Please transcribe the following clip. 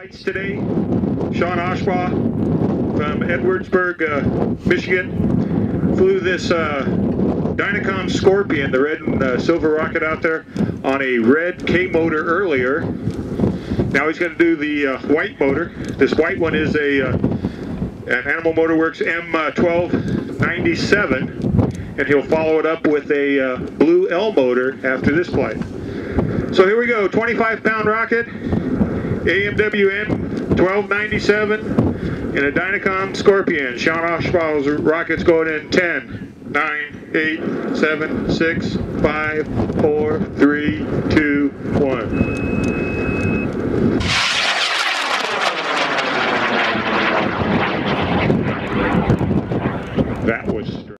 Flights today. Sean Oshbaugh from Edwardsburg, Michigan, flew this Dynacom Scorpion, the red and silver rocket out there, on a red K motor earlier. Now he's going to do the white motor. This white one is an Animal Motor Works M-1297, and he'll follow it up with a blue L motor after this flight. So here we go, 25-pound rocket, AMW M-1297 in a Dynacom Scorpion. Sean Oshbaugh's rocket's going in 10, 9, 8, 7, 6, 5, 4, 3, 2, 1.